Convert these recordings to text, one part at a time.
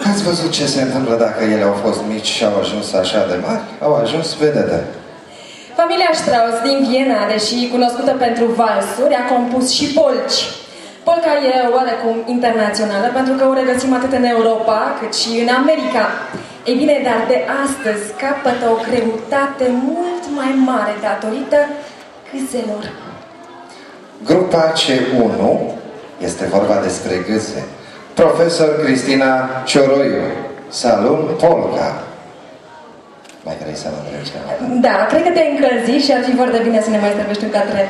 Ați văzut ce se întâmplă dacă ele au fost mici și au ajuns așa de mari? Au ajuns vedete. Familia Strauss din Viena, deși cunoscută pentru valsuri, a compus și polci. Polca e oarecum internațională pentru că o regăsim atât în Europa cât și în America. Ei bine, dar de astăzi capătă o greutate mult mai mare datorită gâzelor. Grupa C1 este vorba despre gâze. Profesor Cristina Cioroiu, Salon Polca. Mai vrei să mă întrebi ceva? Da, cred că te-ai încălzit și ar fi foarte bine să ne mai străvești un catre.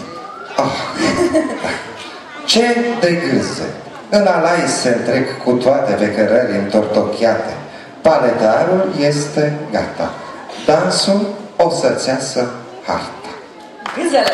Ce de gâze! În alai se întrec cu toate pe cărări întortocheate. Paletarul este gata. Dansul o să-ți iasă harta. Gâzele!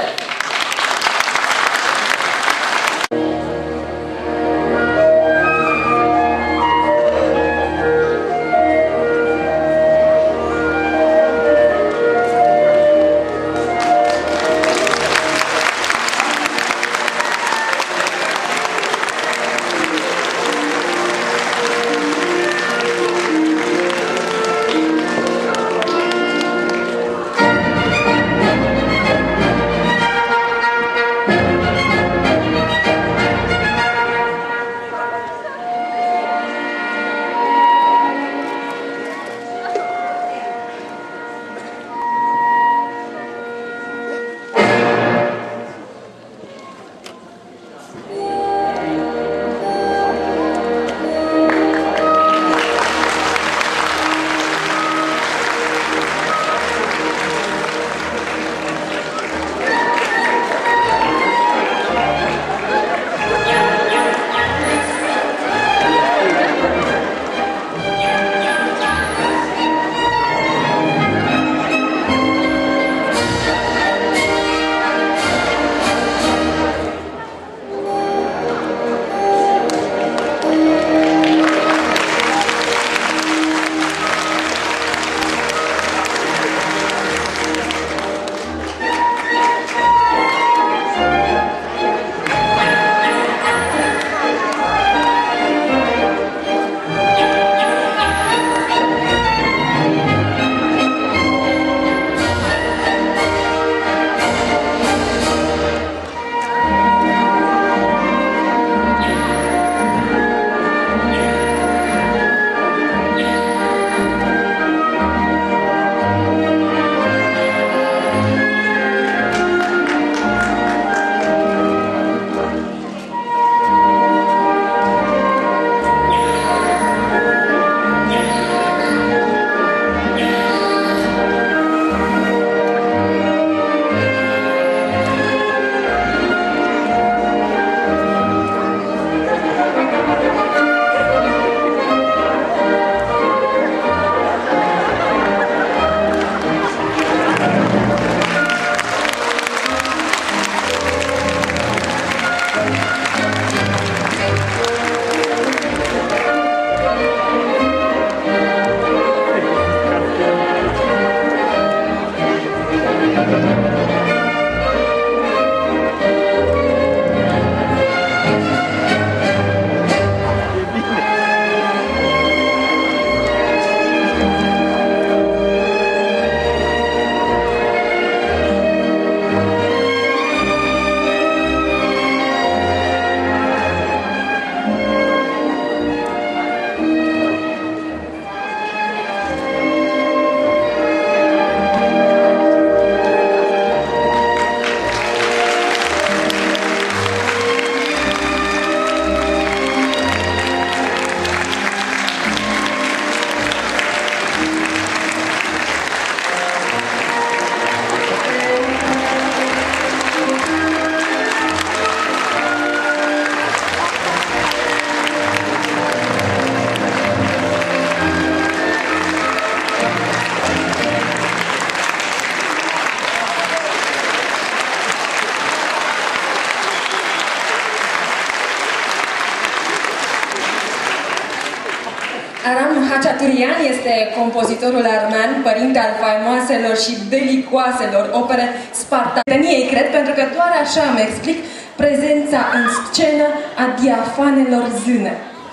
Aram Haciaturian este compozitorul armean, părinte al faimoaselor și delicoaselor opere Spartaniei, cred, pentru că doar așa îmi explic prezența în scenă a diafanelor zâne.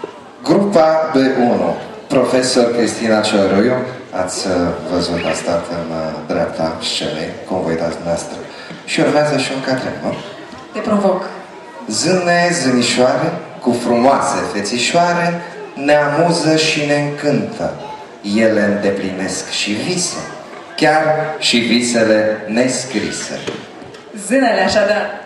Grupa B1, profesor Cristina Cioruiu, ați văzut, a stat în dreapta scenei, cum vă uitați dumneavoastră. Și urmează și un Catrin, nu? Te provoc. Zâne, zânișoare, cu frumoase fețișoare, ne amuză și ne încântă. Ele îndeplinesc și vise, chiar și visele nescrise. Zânele așadar.